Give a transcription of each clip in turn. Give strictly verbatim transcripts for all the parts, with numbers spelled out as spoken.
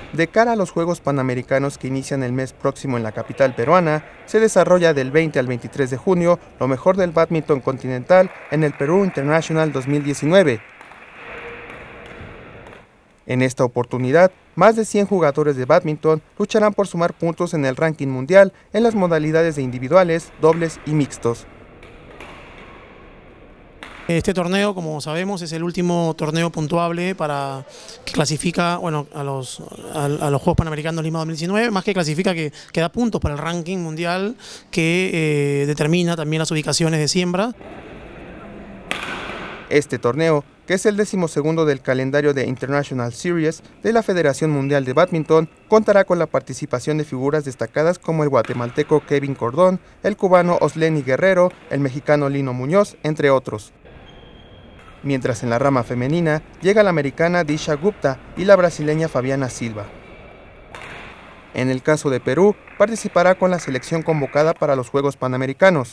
De cara a los Juegos Panamericanos que inician el mes próximo en la capital peruana, se desarrolla del veinte al veintitrés de junio lo mejor del bádminton continental en el Perú International dos mil diecinueve. En esta oportunidad, más de cien jugadores de bádminton lucharán por sumar puntos en el ranking mundial en las modalidades de individuales, dobles y mixtos. Este torneo, como sabemos, es el último torneo puntuable para que clasifica bueno, a, los, a, a los Juegos Panamericanos Lima dos mil diecinueve, más que clasifica que, que da puntos para el ranking mundial que eh, determina también las ubicaciones de siembra. Este torneo, que es el decimosegundo del calendario de International Series de la Federación Mundial de Bádminton, contará con la participación de figuras destacadas como el guatemalteco Kevin Cordón, el cubano Osleni Guerrero, el mexicano Lino Muñoz, entre otros. Mientras en la rama femenina llega la americana Disha Gupta y la brasileña Fabiana Silva. En el caso de Perú, participará con la selección convocada para los Juegos Panamericanos.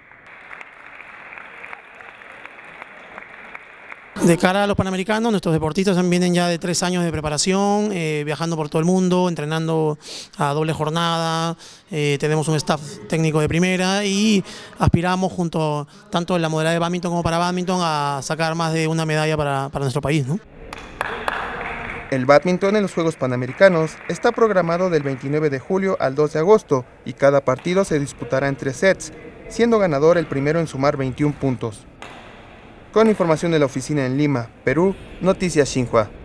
De cara a los Panamericanos, nuestros deportistas vienen ya de tres años de preparación, eh, viajando por todo el mundo, entrenando a doble jornada, eh, tenemos un staff técnico de primera y aspiramos junto tanto en la modalidad de bádminton como para bádminton a sacar más de una medalla para, para nuestro país, ¿no? El bádminton en los Juegos Panamericanos está programado del veintinueve de julio al dos de agosto y cada partido se disputará en tres sets, siendo ganador el primero en sumar veintiún puntos. Con información de la oficina en Lima, Perú, Noticias Xinhua.